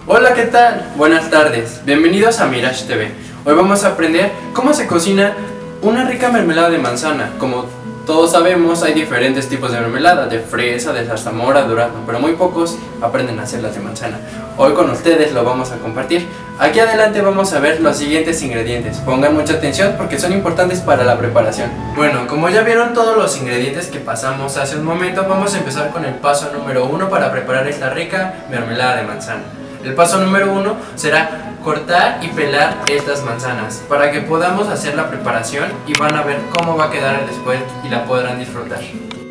Hola, ¿qué tal? Buenas tardes, bienvenidos a Mirage TV. Hoy vamos a aprender cómo se cocina una rica mermelada de manzana. Como todos sabemos, hay diferentes tipos de mermelada, de fresa, de zarzamora, durazno, pero muy pocos aprenden a hacerlas de manzana. Hoy con ustedes lo vamos a compartir. Aquí adelante vamos a ver los siguientes ingredientes. Pongan mucha atención porque son importantes para la preparación. Bueno, como ya vieron todos los ingredientes que pasamos hace un momento, vamos a empezar con el paso número 1 para preparar esta rica mermelada de manzana. El paso número 1 será cortar y pelar estas manzanas para que podamos hacer la preparación y van a ver cómo va a quedar después y la podrán disfrutar.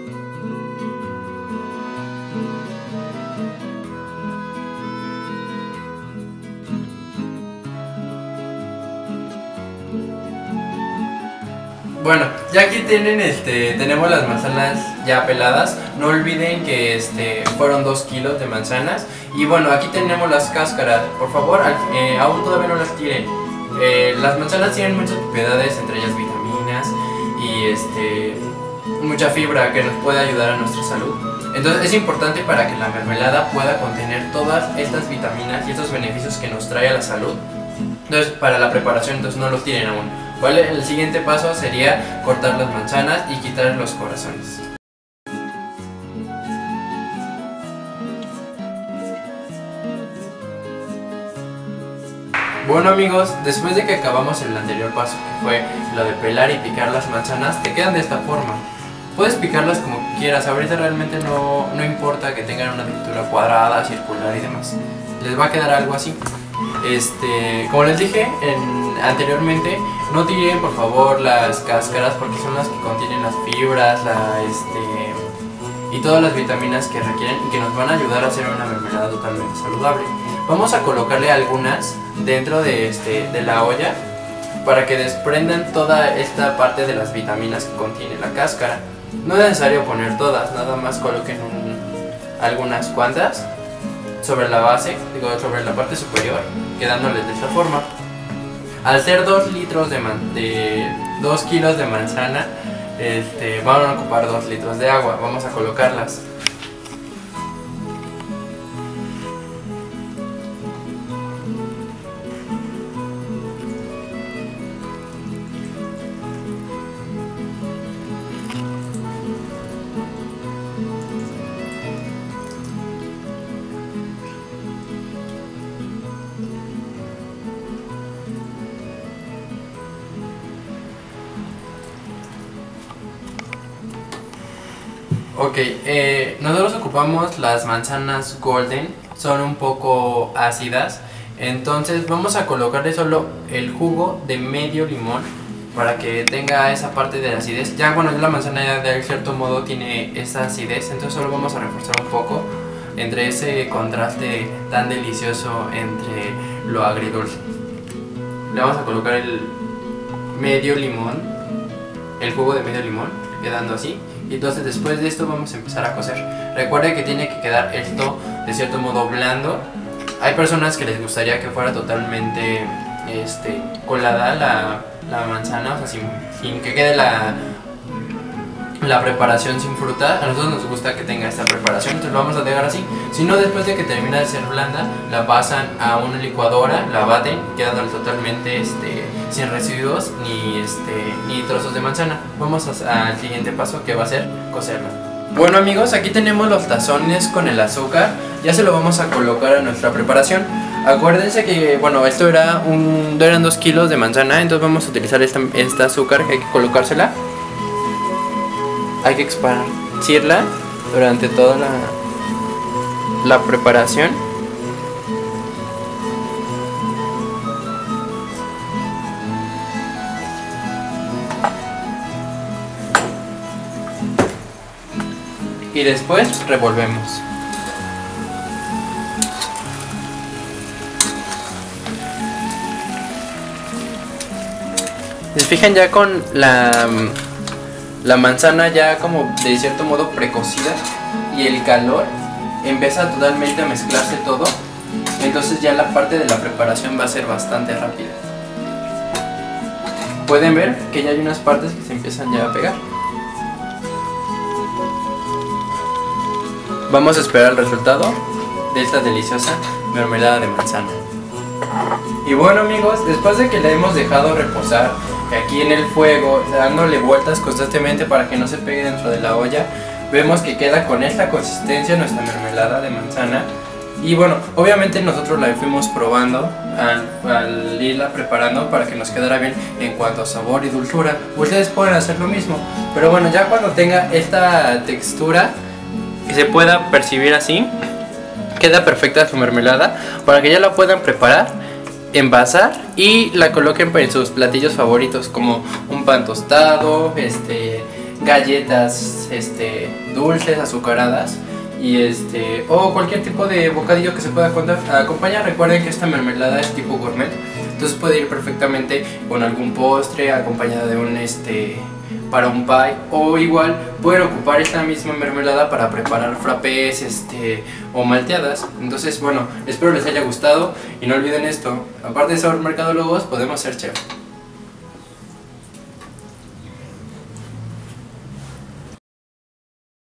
Bueno, ya aquí tenemos las manzanas ya peladas. No olviden que fueron 2 kilos de manzanas. Y bueno, aquí tenemos las cáscaras. Por favor, aún todavía no las tiren. Las manzanas tienen muchas propiedades, entre ellas vitaminas y mucha fibra que nos puede ayudar a nuestra salud. Entonces es importante para que la mermelada pueda contener todas estas vitaminas y estos beneficios que nos trae a la salud. Entonces para la preparación no los tiren aún, ¿vale? El siguiente paso sería cortar las manzanas y quitar los corazones. Bueno amigos, después de que acabamos el anterior paso, que fue lo de pelar y picar las manzanas, te quedan de esta forma. Puedes picarlas como quieras, ahorita realmente no importa que tengan una textura cuadrada, circular y demás. Les va a quedar algo así. Como les dije anteriormente, no tiren por favor las cáscaras porque son las que contienen las fibras, y todas las vitaminas que requieren y que nos van a ayudar a hacer una mermelada totalmente saludable. Vamos a colocarle algunas dentro de la olla para que desprendan toda esta parte de las vitaminas que contiene la cáscara. No es necesario poner todas, nada más coloquen algunas cuantas sobre la base, sobre la parte superior, quedándoles de esta forma. Al ser 2 kilos de manzana, van a ocupar 2 litros de agua. Vamos a colocarlas. Ok, nosotros ocupamos las manzanas golden, son un poco ácidas, entonces vamos a colocarle solo el jugo de medio limón para que tenga esa parte de la acidez. Ya bueno, la manzana ya de cierto modo tiene esa acidez, entonces solo vamos a reforzar un poco entre ese contraste tan delicioso entre lo agridulce. Le vamos a colocar el medio limón, el jugo de medio limón, quedando así. Y entonces después de esto vamos a empezar a cocer. Recuerden que tiene que quedar esto de cierto modo blando. Hay personas que les gustaría que fuera totalmente colada la manzana, o sea, sin que quede la preparación sin fruta. A nosotros nos gusta que tenga esta preparación, entonces lo vamos a dejar así. Si no, después de que termina de ser blanda, la pasan a una licuadora, la baten, quedando totalmente sin residuos ni trozos de manzana. Vamos al siguiente paso, que va a ser cocerla. Bueno amigos, aquí tenemos los tazones con el azúcar. Ya se lo vamos a colocar a nuestra preparación. Acuérdense que bueno, eran 2 kilos de manzana, entonces vamos a utilizar esta azúcar que hay que colocársela. Hay que esparcirla durante toda la preparación. Y después revolvemos. ¿Se fijan ya con la manzana ya como de cierto modo precocida y el calor empieza totalmente a mezclarse todo? Entonces ya la parte de la preparación va a ser bastante rápida. Pueden ver que ya hay unas partes que se empiezan ya a pegar. Vamos a esperar el resultado de esta deliciosa mermelada de manzana. Y bueno amigos, después de que la hemos dejado reposar aquí en el fuego, dándole vueltas constantemente para que no se pegue dentro de la olla, vemos que queda con esta consistencia nuestra mermelada de manzana. Y bueno, obviamente nosotros la fuimos probando al irla preparando para que nos quedara bien en cuanto a sabor y dulzura. Ustedes pueden hacer lo mismo, pero bueno, ya cuando tenga esta textura que se pueda percibir así, queda perfecta su mermelada para que ya la puedan preparar, envasar y la coloquen en sus platillos favoritos, como un pan tostado, galletas dulces, azucaradas, y o cualquier tipo de bocadillo que se pueda acompañar. Recuerden que esta mermelada es tipo gourmet, entonces puede ir perfectamente con algún postre, acompañada de un para un pie, o igual pueden ocupar esta misma mermelada para preparar frappés o malteadas. Entonces bueno, espero les haya gustado y no olviden esto, aparte de ser mercadólogos podemos ser chef.